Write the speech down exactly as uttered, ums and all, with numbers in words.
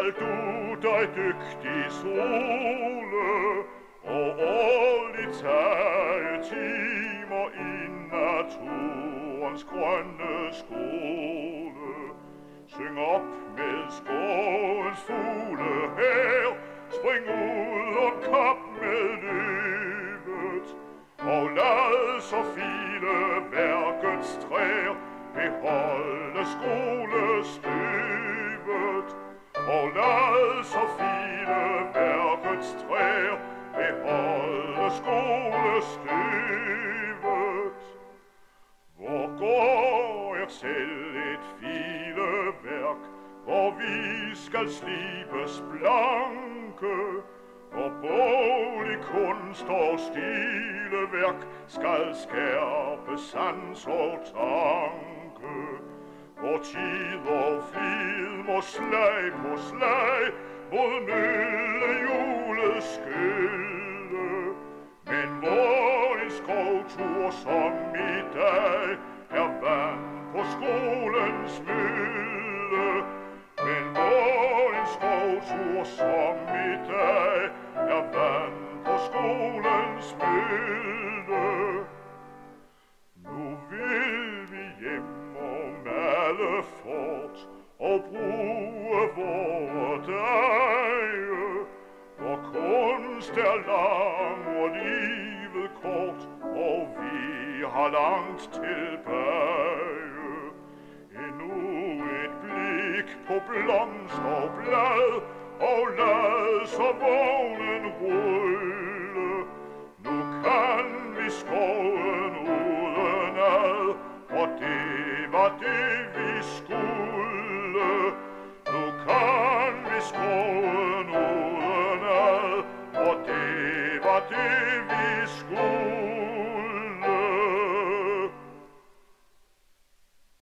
skal du dig dygtig sole, og årligt tage timer i naturens grønne skole. Syng op med skovens fugle her, spring ud og kap med løvet, og lad så file værkets træer beholde skolestøvet, og lad så file værkets træer beholde skolestøvet. Hvor går jeg selv et fileværk, hvor vi skal slibes blanke, hvor bolig kunst og stileværk skal skærpe sans og tanke, hvor tid og flid må slag på slag mod mølle jules skylde. Men hvor en skovtur som i dag er vand på skolens mølle, men hvor en skovtur som i dag er vand på skolens mølle. Nu vil vi hjem og male fort og bruge vore dage, hvor kunst er lang og livet kort, og vi har langt tilbage. Endnu et blik på blomst og blad, og lad så vognen rulle. Nu kan vi skoven udenad, og det var det vi skulle. Nu kan vi skoven udenad, og det var det vi skulle.